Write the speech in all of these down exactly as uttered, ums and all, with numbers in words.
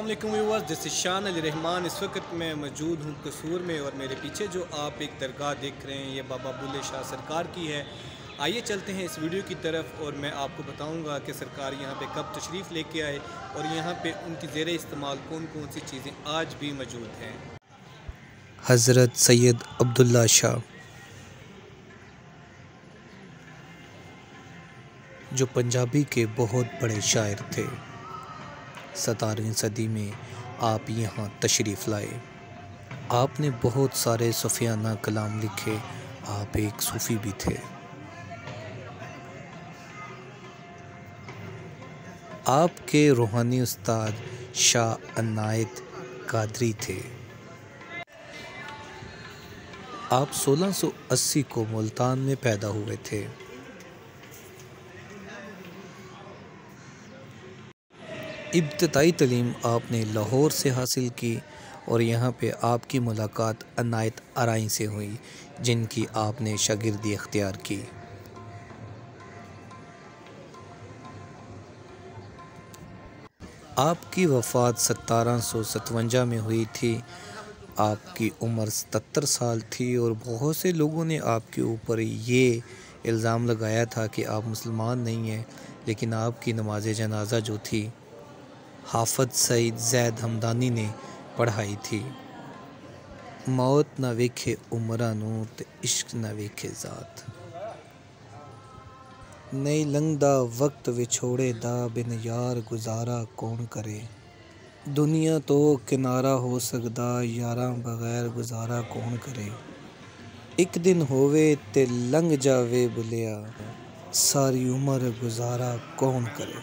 अस्सलामुअलैकुम viewers, this is शान अली रहमान। इस वक्त मैं मौजूद हूँ कसूर में और मेरे पीछे जो आप एक दरगाह देख रहे हैं ये बाबा बुल्ले शाह सरकार की है। आइए चलते हैं इस वीडियो की तरफ और मैं आपको बताऊंगा कि सरकार यहाँ पे कब तशरीफ़ लेके आए और यहाँ पे उनकी ज़ेर इस्तेमाल कौन कौन सी चीज़ें आज भी मौजूद हैं। हज़रत सैयद अब्दुल्ला शाह जो पंजाबी के बहुत बड़े शायर थे, सतारहवीं सदी में आप यहाँ तशरीफ़ लाए। आपने बहुत सारे सूफियाना कलाम लिखे, आप एक सूफ़ी भी थे। आपके रूहानी उस्ताद शाह अनायत कादरी थे। आप सोलह सौ अस्सी को मुल्तान में पैदा हुए थे। इब्तदाई तालीम आपने लाहौर से हासिल की और यहाँ पे आपकी मुलाकात अनायत आराई से हुई, जिनकी आपने शागिर्दी इख्तियार की। आपकी वफ़ात सतारह सौ सतवंजा में हुई थी। आपकी उम्र सतर साल थी और बहुत से लोगों ने आपके ऊपर ये इल्ज़ाम लगाया था कि आप मुसलमान नहीं हैं, लेकिन आपकी नमाज जनाजा जो थी हाफ़िज़ सईद ज़ैद हमदानी ने पढ़ाई थी। मौत ना वेखे उमरां नूं ते इश्क ना वेखे ज़ात, नहीं लंघदा वक्त विछोड़े दा, बिन यार गुजारा कौन करे। दुनिया तो किनारा हो सकदा, यारां बगैर गुजारा कौन करे। एक दिन होवे ते लंघ जावे बुलिया, सारी उम्र गुजारा कौन करे।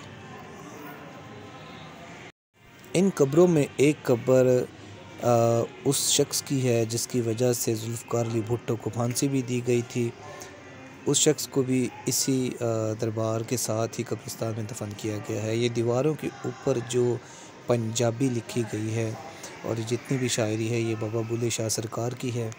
इन कब्रों में एक कब्र उस शख्स की है जिसकी वजह से जुल्फ़िकार अली भुट्टो को फांसी भी दी गई थी। उस शख्स को भी इसी दरबार के साथ ही कब्रिस्तान में दफन किया गया है। ये दीवारों के ऊपर जो पंजाबी लिखी गई है और जितनी भी शायरी है ये बाबा बुल्ले शाह सरकार की है।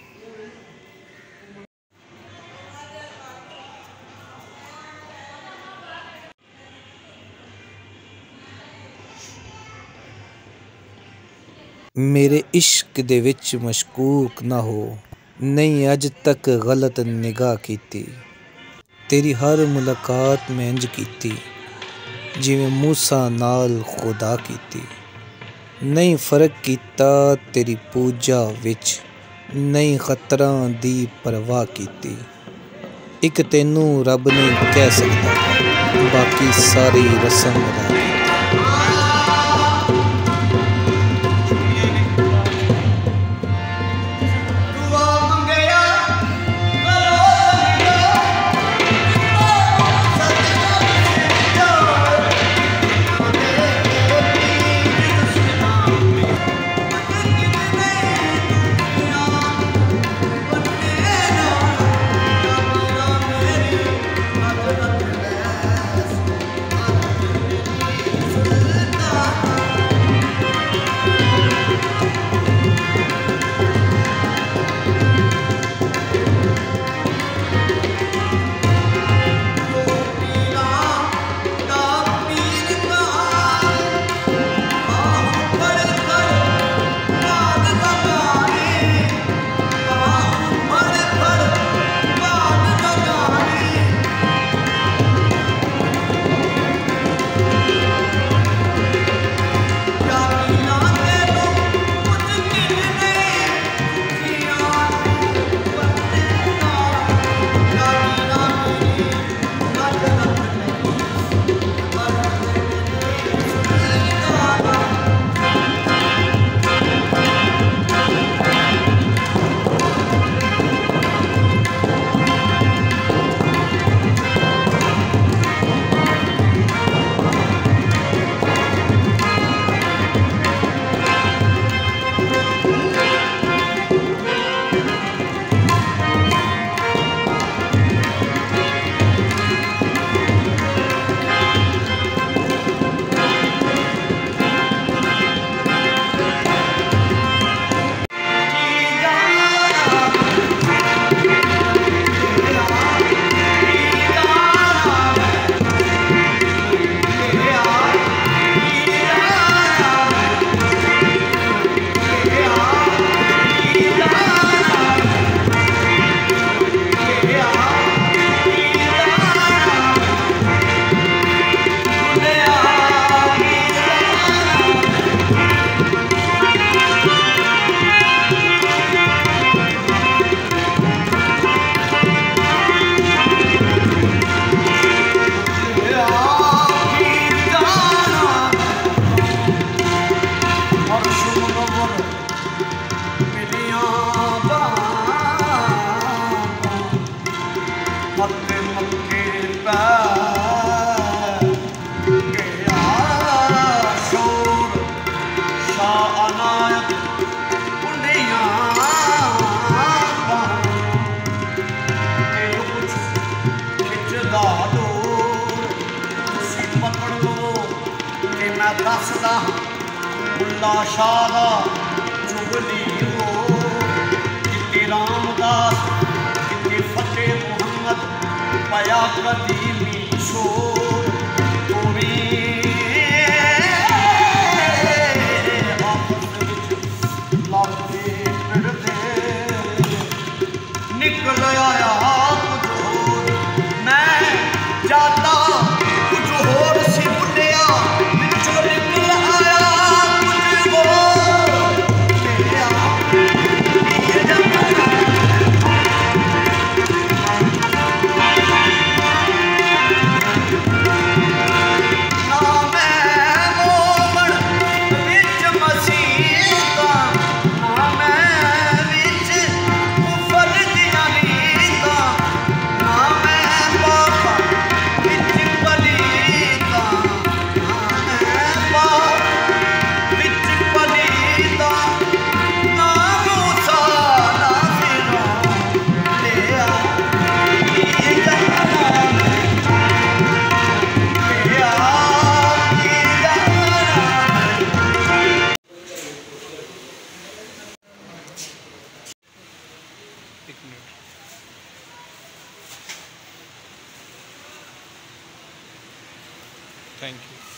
मेरे इश्क दे विच मशकूक ना हो, नहीं अज तक गलत निगाह कीती। तेरी हर मुलाकात मैं इंज कीती, जिवें मूसा नाल खुदा कीती। नहीं फर्क कीता तेरी पूजा विच, नहीं खतरां दी परवाह कीती। एक तैनू रब ने कह सकदा, बाकी सारी रस्म अदा कीती। अल्लाह शाह दा चुगली हो किते रामदास किते फतेह मुहम्मद पाया कदीमी शोर तुम्हें आपस विच लड़दे फिरदे निकल आया कुछ होर मैं जाता कुछ होर सी बुढ़िया विचों निकल आया कुछ होर मेरा ये जमाना ना मैं मोमन विच मसीता ना मैं विच कुफर दियां नीतां ना मैं पापा विच पलीता ना मैं पाप विच पलीता ना मूसा ना फिरौन लिया ये जमाना लिया ये जमाना एक मिनट। Thank you.